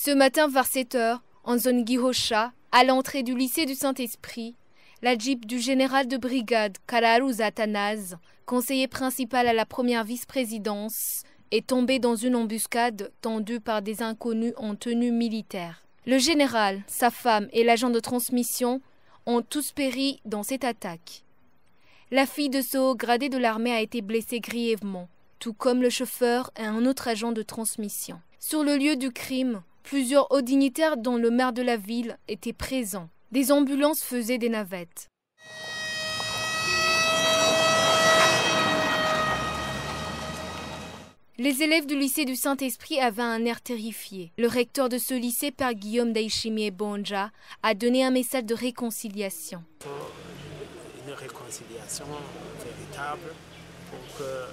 Ce matin vers 7 h, en zone Gihosha, à l'entrée du lycée du Saint-Esprit, la Jeep du général de brigade Kararuza Athanase, conseiller principal à la première vice-présidence, est tombée dans une embuscade tendue par des inconnus en tenue militaire. Le général, sa femme et l'agent de transmission ont tous péri dans cette attaque. La fille de ce haut gradé de l'armée a été blessée grièvement, tout comme le chauffeur et un autre agent de transmission. Sur le lieu du crime, plusieurs hauts dignitaires dont le maire de la ville étaient présents. Des ambulances faisaient des navettes. Les élèves du lycée du Saint-Esprit avaient un air terrifié. Le recteur de ce lycée, Père Guillaume Daishimie Bonja, a donné un message de réconciliation. Une réconciliation véritable pour que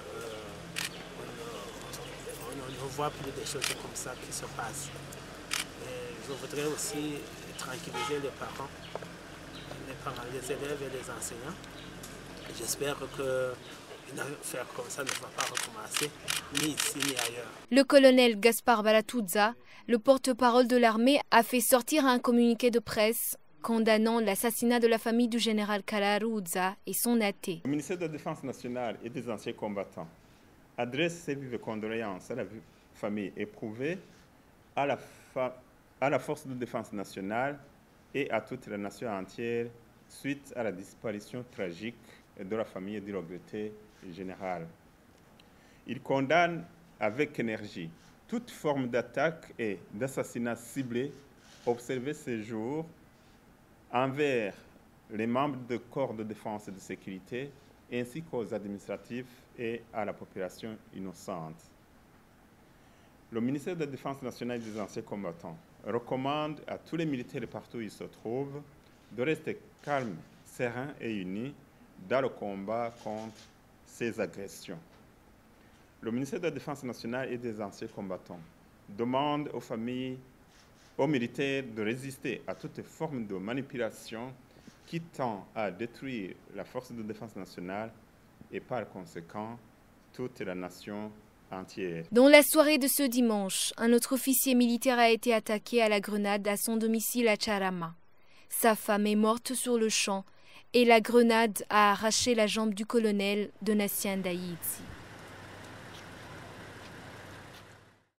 on ne voit plus des choses comme ça qui se passent. Et je voudrais aussi tranquilliser les parents, les élèves et les enseignants. J'espère que une affaire comme ça ne va pas recommencer, ni ici ni ailleurs. Le colonel Gaspard Baratuzza, le porte-parole de l'armée, a fait sortir un communiqué de presse condamnant l'assassinat de la famille du général Kararuza et son athée. Le ministère de la Défense nationale et des anciens combattants adresse ses vives condoléances à la famille éprouvée, à la force de défense nationale et à toute la nation entière suite à la disparition tragique de la famille du regretté général. Il condamne avec énergie toute forme d'attaque et d'assassinat ciblé observé ces jours envers les membres du corps de défense et de sécurité ainsi qu'aux administratifs et à la population innocente. Le ministère de la Défense nationale et des anciens combattants recommande à tous les militaires partout où ils se trouvent de rester calmes, sereins et unis dans le combat contre ces agressions. Le ministère de la Défense nationale et des anciens combattants demande aux familles, aux militaires de résister à toute forme de manipulation qui tend à détruire la force de défense nationale et par conséquent toute la nation entière. Dans la soirée de ce dimanche, un autre officier militaire a été attaqué à la grenade à son domicile à Charama. Sa femme est morte sur le champ et la grenade a arraché la jambe du colonel Donatien Daïdzi.